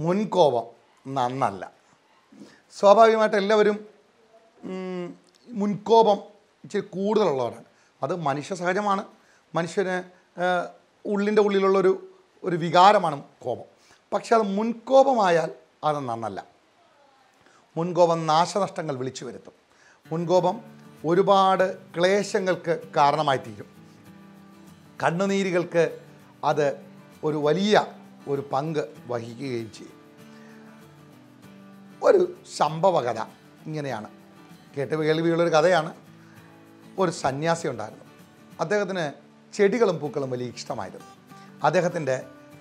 മുൻകോപം നന്നല്ല. സ്വാഭാവികമായിട്ട് എല്ലാവരും മുൻകോപം ഇച്ചിരി കൂടുതലുള്ളവരാണ്. അത് മനുഷ്യ സഹജമാണ്. മനുഷ്യന് ഉള്ളിൻ്റെ ഉള്ളിലുള്ളൊരു വികാരമാണ് കോപം. പക്ഷെ അത് മുൻകോപമായാൽ അത് നന്നല്ല. മുൻകോപം നാശനഷ്ടങ്ങൾ വിളിച്ചു വരുത്തും. മുൻകോപം ഒരുപാട് ക്ലേശങ്ങൾക്ക് കാരണമായി തീരും. കണ്ണുനീരുകൾക്ക് അത് ഒരു വലിയ ഒരു പങ്ക് വഹിക്കുകയും ചെയ്യും. ഒരു സംഭവകഥ ഇങ്ങനെയാണ്, കേൾവിയുള്ളൊരു കഥയാണ്. ഒരു സന്യാസി ഉണ്ടായിരുന്നു. അദ്ദേഹത്തിന് ചെടികളും പൂക്കളും വലിയ ഇഷ്ടമായിരുന്നു. അദ്ദേഹത്തിൻ്റെ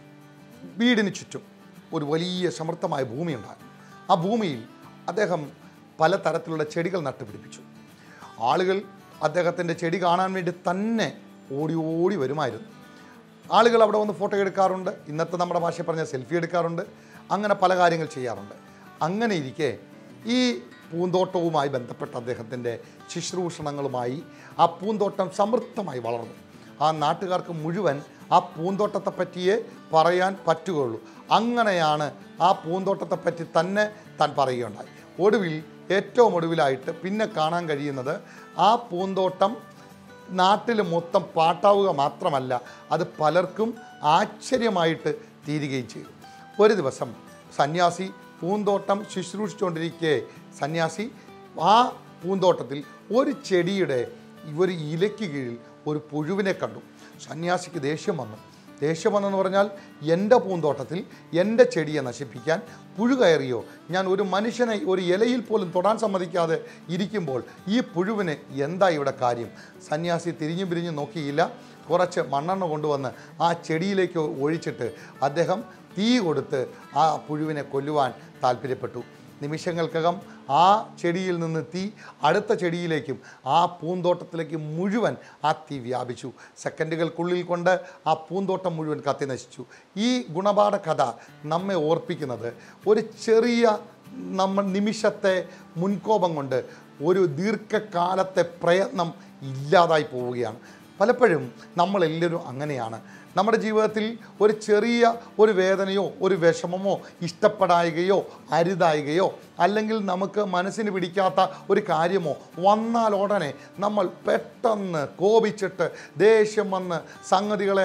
വീടിന് ചുറ്റും ഒരു വലിയ സമൃദ്ധമായ ഭൂമി ഉണ്ടായിരുന്നു. ആ ഭൂമിയിൽ അദ്ദേഹം പലതരത്തിലുള്ള ചെടികൾ നട്ടുപിടിപ്പിച്ചു. ആളുകൾ അദ്ദേഹത്തിൻ്റെ ചെടി കാണാൻ വേണ്ടി തന്നെ ഓടി ഓടി വരുമായിരുന്നു. ആളുകൾ അവിടെ വന്ന് ഫോട്ടോ എടുക്കാറുണ്ട്, ഇന്നത്തെ നമ്മുടെ ഭാഷയിൽ പറഞ്ഞ സെൽഫി എടുക്കാറുണ്ട്, അങ്ങനെ പല കാര്യങ്ങൾ ചെയ്യാറുണ്ട്. അങ്ങനെ ഇരിക്കെ ഈ പൂന്തോട്ടവുമായി ബന്ധപ്പെട്ട അദ്ദേഹത്തിൻ്റെ ശുശ്രൂഷണങ്ങളുമായി ആ പൂന്തോട്ടം സമൃദ്ധമായി വളർന്നു. ആ നാട്ടുകാർക്ക് മുഴുവൻ ആ പൂന്തോട്ടത്തെ പറ്റിയേ പറയാൻ പറ്റുകയുള്ളൂ. അങ്ങനെയാണ് ആ പൂന്തോട്ടത്തെപ്പറ്റി തന്നെ താൻ പറയുകയുണ്ടായി. ഏറ്റവും ഒടുവിലായിട്ട് പിന്നെ കാണാൻ കഴിയുന്നത് ആ പൂന്തോട്ടം നാട്ടിൽ മൊത്തം പാട്ടാവുക മാത്രമല്ല, അത് പലർക്കും ആശ്ചര്യമായിട്ട് തീരുകയും ചെയ്തു. ഒരു ദിവസം സന്യാസി പൂന്തോട്ടം ശുശ്രൂഷിച്ചുകൊണ്ടിരിക്കെ സന്യാസി ആ പൂന്തോട്ടത്തിൽ ഒരു ചെടിയുടെ ഒരു ഇലയ്ക്ക് കീഴിൽ ഒരു പുഴുവിനെ കണ്ടു. സന്യാസിക്ക് ദേഷ്യം വന്നെന്ന് പറഞ്ഞാൽ എൻ്റെ പൂന്തോട്ടത്തിൽ എൻ്റെ ചെടിയെ നശിപ്പിക്കാൻ പുഴു കയറിയോ? ഞാൻ ഒരു മനുഷ്യനെ ഒരു ഇലയിൽ പോലും തൊടാൻ സമ്മതിക്കാതെ ഇരിക്കുമ്പോൾ ഈ പുഴുവിന് എന്താ ഇവിടെ കാര്യം? സന്യാസി തിരിഞ്ഞും പിരിഞ്ഞും നോക്കിയില്ല. കുറച്ച് മണ്ണെണ്ണ കൊണ്ടുവന്ന് ആ ചെടിയിലേക്ക് ഒഴിച്ചിട്ട് അദ്ദേഹം തീ കൊടുത്ത് ആ പുഴുവിനെ കൊല്ലുവാൻ താല്പര്യപ്പെട്ടു. നിമിഷങ്ങൾക്കകം ആ ചെടിയിൽ നിന്ന് തീ അടുത്ത ചെടിയിലേക്കും ആ പൂന്തോട്ടത്തിലേക്ക് മുഴുവൻ ആ തീ വ്യാപിച്ചു. സെക്കൻഡുകൾക്കുള്ളിൽ കൊണ്ട് ആ പൂന്തോട്ടം മുഴുവൻ കത്തി നശിച്ചു. ഈ ഗുണപാഠ കഥ നമ്മെ ഓർപ്പിക്കുന്നത് ഒരു ചെറിയ നിമിഷത്തെ മുൻകോപം കൊണ്ട് ഒരു ദീർഘകാലത്തെ പ്രയത്നം ഇല്ലാതായി പോവുകയാണ്. പലപ്പോഴും നമ്മളെല്ലാവരും അങ്ങനെയാണ്. നമ്മുടെ ജീവിതത്തിൽ ഒരു ചെറിയ ഒരു വേദനയോ ഒരു വിഷമമോ ഇഷ്ടപ്പെടായികയോ അരുതായികയോ അല്ലെങ്കിൽ നമുക്ക് മനസ്സിന് പിടിക്കാത്ത ഒരു കാര്യമോ വന്നാൽ ഉടനെ നമ്മൾ പെട്ടെന്ന് കോപിച്ചിട്ട് ദേഷ്യം വന്ന് സംഗതികളെ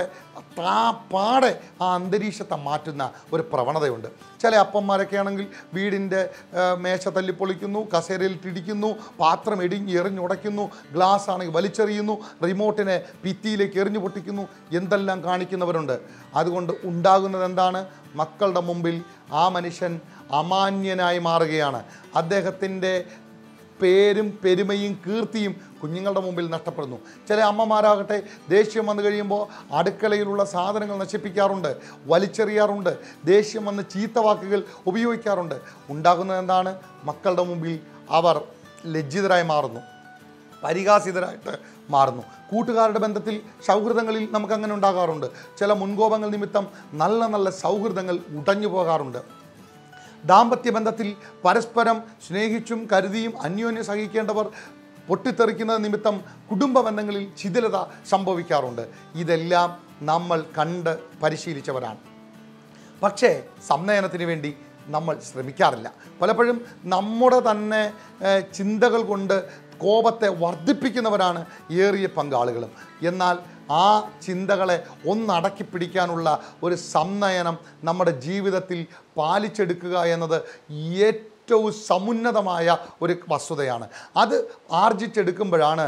പാടെ ആ അന്തരീക്ഷത്തെ മാറ്റുന്ന ഒരു പ്രവണതയുണ്ട്. ചില അപ്പന്മാരൊക്കെ ആണെങ്കിൽ വീടിൻ്റെ മേശ തല്ലിപ്പൊളിക്കുന്നു, കസേരയിൽ ഇടിക്കുന്നു, പാത്രം എറിഞ്ഞുടയ്ക്കുന്നു, ഗ്ലാസ് ആണെങ്കിൽ വലിച്ചെറിയുന്നു, റിമോട്ടിനെ ഭിത്തിയിലേക്ക് എറിഞ്ഞു പൊട്ടിക്കുന്നു, എന്തെല്ലാം കാണിക്കുന്നവരുണ്ട്. അതുകൊണ്ട് ഉണ്ടാകുന്നത് എന്താണ്? മക്കളുടെ മുമ്പിൽ ആ മനുഷ്യൻ അമാന്യനായി മാറുകയാണ്. അദ്ദേഹത്തിൻ്റെ പേരും പെരുമയും കീർത്തിയും കുഞ്ഞുങ്ങളുടെ മുമ്പിൽ നഷ്ടപ്പെടുന്നു. ചില അമ്മമാരാകട്ടെ ദേഷ്യം വന്നു കഴിയുമ്പോൾ അടുക്കളയിലുള്ള സാധനങ്ങൾ നശിപ്പിക്കാറുണ്ട്, വലിച്ചെറിയാറുണ്ട്, ദേഷ്യം വന്ന് ചീത്ത വാക്കുകൾ ഉപയോഗിക്കാറുണ്ട്. ഉണ്ടാകുന്നത് എന്താണ്? മക്കളുടെ മുമ്പിൽ അവർ ലജ്ജിതരായി മാറുന്നു, പരിഹാസിതരായിട്ട് മാറുന്നു. കൂട്ടുകാരുടെ ബന്ധത്തിൽ സൗഹൃദങ്ങളിൽ നമുക്കങ്ങനെ ഉണ്ടാകാറുണ്ട്. ചില മുൻകോപങ്ങൾ നിമിത്തം നല്ല നല്ല സൗഹൃദങ്ങൾ ഉടഞ്ഞു പോകാറുണ്ട്. ദാമ്പത്യ ബന്ധത്തിൽ പരസ്പരം സ്നേഹിച്ചും കരുതിയും അന്യോന്യം സഹിക്കേണ്ടവർ പൊട്ടിത്തെറിക്കുന്നത് നിമിത്തം കുടുംബ ബന്ധങ്ങളിൽ ശിഥിലത സംഭവിക്കാറുണ്ട്. ഇതെല്ലാം നമ്മൾ കണ്ട് പരിശീലിച്ചവരാണ്. പക്ഷേ സംനയനത്തിന് വേണ്ടി നമ്മൾ ശ്രമിക്കാറില്ല. പലപ്പോഴും നമ്മുടെ തന്നെ ചിന്തകൾ കൊണ്ട് കോപത്തെ വർദ്ധിപ്പിക്കുന്നവരാണ് ഏറിയ പങ്കാളികളും. എന്നാൽ ആ ചിന്തകളെ ഒന്നടക്കി പിടിക്കാനുള്ള ഒരു സംനയനം നമ്മുടെ ജീവിതത്തിൽ പാലിച്ചെടുക്കുക എന്നത് ഏറ്റവും സമുന്നതമായ ഒരു വസ്തുതയാണ്. അത് ആർജിച്ചെടുക്കുമ്പോഴാണ്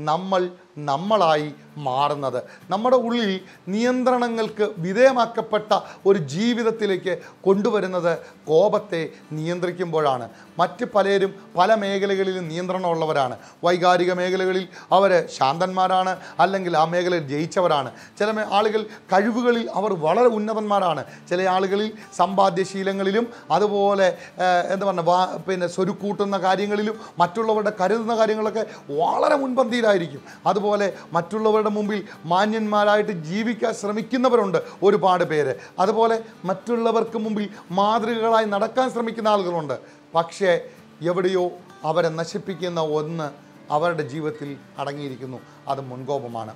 നമ്മളായി മാറുന്നത്. നമ്മുടെ ഉള്ളിൽ നിയന്ത്രണങ്ങൾക്ക് വിധേയമാക്കപ്പെട്ട ഒരു ജീവിതത്തിലേക്ക് കൊണ്ടുവരുന്നത് കോപത്തെ നിയന്ത്രിക്കുമ്പോഴാണ്. മറ്റ് പലരും പല മേഖലകളിലും നിയന്ത്രണമുള്ളവരാണ്. വൈകാരിക മേഖലകളിൽ അവർ ശാന്തന്മാരാണ്, അല്ലെങ്കിൽ ആ മേഖലയിൽ ജയിച്ചവരാണ്. ചില ആളുകൾ കഴിവുകളിൽ അവർ വളരെ ഉന്നതന്മാരാണ്. ചില ആളുകളിൽ സമ്പാദ്യശീലങ്ങളിലും അതുപോലെ പിന്നെ സ്വരുക്കൂട്ടുന്ന കാര്യങ്ങളിലും മറ്റുള്ളവരുടെ കരുതുന്ന കാര്യങ്ങളൊക്കെ വളരെ മുൻപന്തിയിലായിരിക്കും. അതുപോലെ മറ്റുള്ളവരുടെ മുമ്പിൽ മാന്യന്മാരായിട്ട് ജീവിക്കാൻ ശ്രമിക്കുന്നവരുണ്ട് ഒരുപാട് പേര്. അതുപോലെ മറ്റുള്ളവർക്ക് മുമ്പിൽ മാതൃകകളായി നടക്കാൻ ശ്രമിക്കുന്ന ആളുകളുണ്ട്. പക്ഷേ എവിടെയോ അവരെ നശിപ്പിക്കുന്ന ഒന്ന് അവരുടെ ജീവിതത്തിൽ അടങ്ങിയിരിക്കുന്നു. അത് മുൻകോപമാണ്.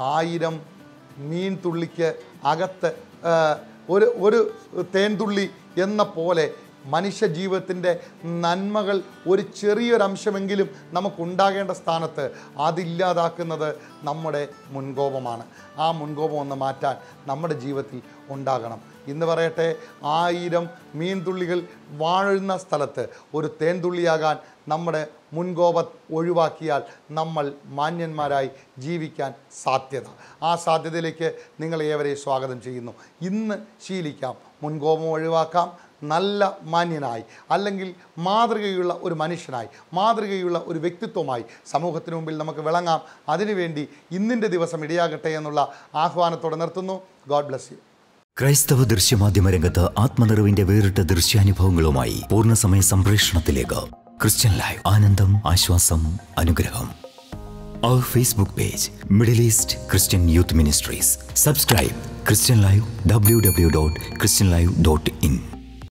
1000 മീൻ തുള്ളിക്ക് അകത്ത് ഒരു തേൻതുള്ളി എന്ന പോലെ മനുഷ്യ ജീവിതത്തിൻ്റെ നന്മകൾ ഒരു ചെറിയൊരംശമെങ്കിലും നമുക്കുണ്ടാകേണ്ട സ്ഥാനത്ത് അതില്ലാതാക്കുന്നത് നമ്മുടെ മുൻകോപമാണ്. ആ മുൻകോപം ഒന്ന് മാറ്റാൻ നമ്മുടെ ജീവിതത്തിൽ ഉണ്ടാകണം. ഇന്ന് പറയട്ടെ, 1000 മീൻതുള്ളികൾ വാഴുന്ന സ്ഥലത്ത് ഒരു തേൻതുള്ളിയാകാൻ നമ്മുടെ മുൻകോപം ഒഴിവാക്കിയാൽ നമ്മൾ മാന്യന്മാരായി ജീവിക്കാൻ സാധ്യത. ആ സാധ്യതയിലേക്ക് നിങ്ങളെ ഏവരെയും സ്വാഗതം ചെയ്യുന്നു. ഇന്ന് ശീലിക്കാം, മുൻകോപം ഒഴിവാക്കാം, നല്ല മാന്യനായി അല്ലെങ്കിൽ മാതൃകയുള്ള ഒരു മനുഷ്യനായി, മാതൃകയുള്ള ഒരു വ്യക്തിത്വമായി സമൂഹത്തിന് മുമ്പിൽ നമുക്ക് വിളങ്ങാം. അതിനുവേണ്ടി ഇന്നിൻ്റെ ദിവസം ഇടയാകട്ടെ എന്നുള്ള ആഹ്വാനത്തോടെ നിർത്തുന്നു. God bless you. ക്രൈസ്തവ ദൃശ്യമാധ്യമ രംഗത്ത് ആത്മനിറവിന്റെ വേറിട്ട ദൃശ്യാനുഭവങ്ങളുമായി പൂർണ്ണസമയ സംപ്രേഷണത്തിലേക്ക് ക്രിസ്ത്യൻ ലൈവ്. ആനന്ദം, ആശ്വാസം, അനുഗ്രഹം. Our Facebook page, Middle East Christian Youth Ministries. Subscribe ChristianLIVE, www.christianlive.in.